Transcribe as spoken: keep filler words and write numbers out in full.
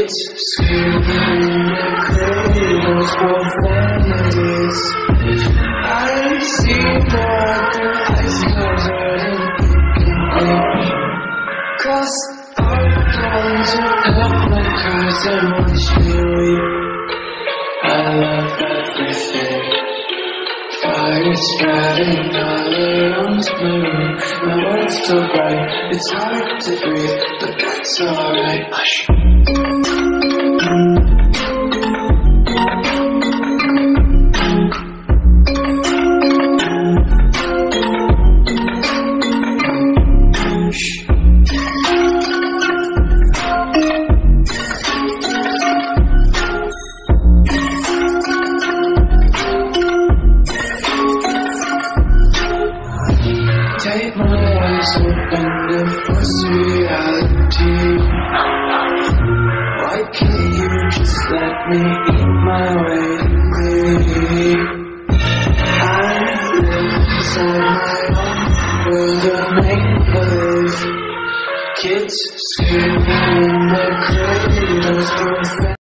Kids screaming in their cradles, profanities. I see more through ice covered in ink. Cross our lines with eloquent cries and watch me weep. I love everything. Fire spreading all around my room. My world's so bright, it's hard to breathe, but that's alright. Hush. Take my eyes open to force reality. Why can't you just let me eat my way to me? I live inside my own world of make-believe. Kids screaming in their cradles,